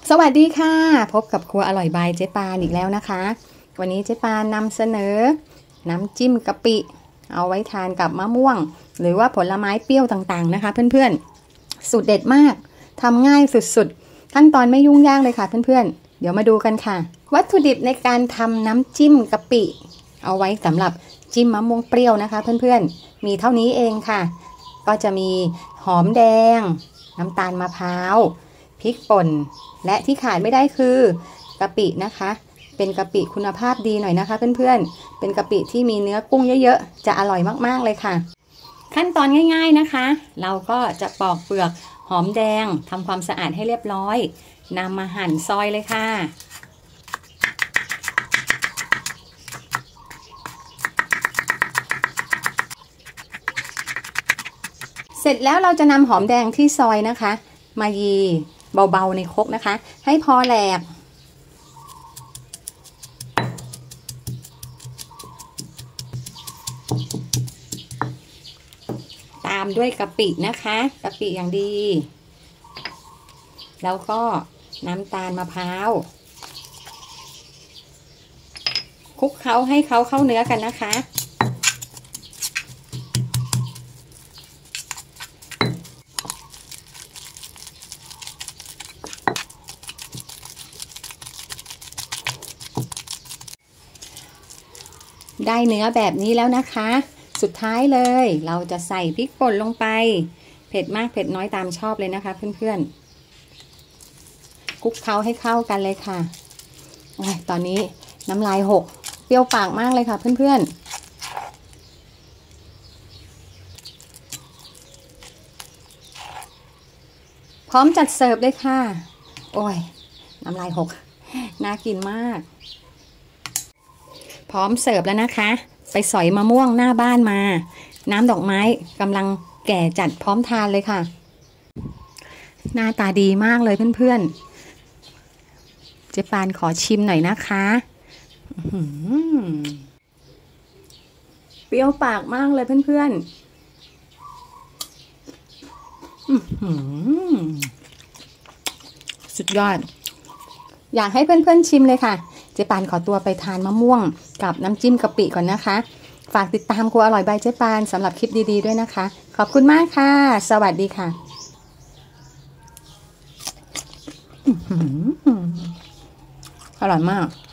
สวัสดีค่ะพบกับครัวอร่อยบายเจ๊ปานอีกแล้วนะคะวันนี้เจ๊ปานนำเสนอน้ำจิ้มกะปิเอาไว้ทานกับมะม่วงหรือว่าผลไม้เปรี้ยวต่างๆนะคะเพื่อนๆสูตรเด็ดมากทำง่ายสุดๆขั้นตอนไม่ยุ่งยากเลยค่ะเพื่อนๆเดี๋ยวมาดูกันค่ะวัตถุดิบในการทำน้ำจิ้มกะปิเอาไว้สำหรับจิ้มมะม่วงเปรี้ยวนะคะเพื่อนๆมีเท่านี้เองค่ะก็จะมีหอมแดงน้ำตาลมะพร้าวพริกป่นและที่ขาดไม่ได้คือกะปินะคะเป็นกะปิคุณภาพดีหน่อยนะคะเพื่อนๆเป็นกะปิที่มีเนื้อกุ้งเยอะๆจะอร่อยมากๆเลยค่ะขั้นตอนง่ายๆนะคะเราก็จะปอกเปลือกหอมแดงทำความสะอาดให้เรียบร้อยนำมาหั่นซอยเลยค่ะเสร็จแล้วเราจะนำหอมแดงที่ซอยนะคะมายีเบาๆในครกนะคะให้พอแหลกตามด้วยกะปินะคะกะปิอย่างดีแล้วก็น้ำตาลมะพร้าวคลุกเคล้าให้เขาเข้าเนื้อกันนะคะได้เนื้อแบบนี้แล้วนะคะสุดท้ายเลยเราจะใส่พริกป่นลงไปเผ็ดมากเผ็ดน้อยตามชอบเลยนะคะเพื่อนๆคลุกเคล้าให้เข้ากันเลยค่ะโอ้ยตอนนี้น้ำลายหกเปรี้ยวปากมากเลยค่ะเพื่อนๆพร้อมจัดเสิร์ฟเลยค่ะโอ้ยน้ำลายหกน่ากินมากพร้อมเสิร์ฟแล้วนะคะไปสอยมะม่วงหน้าบ้านมาน้ำดอกไม้กำลังแก่จัดพร้อมทานเลยค่ะหน้าตาดีมากเลยเพื่อนๆเจ๊ปานขอชิมหน่อยนะคะเปรี้ยวปากมากเลยเพื่อนๆสุดยอดอยากให้เพื่อนๆชิมเลยค่ะเจ๊ปานขอตัวไปทานมะม่วงกับน้ำจิ้มกะปิก่อนนะคะฝากติดตามครัวอร่อยบายเจ๊ปานสำหรับคลิปดีๆด้วยนะคะขอบคุณมากค่ะสวัสดีค่ะอร่อยมาก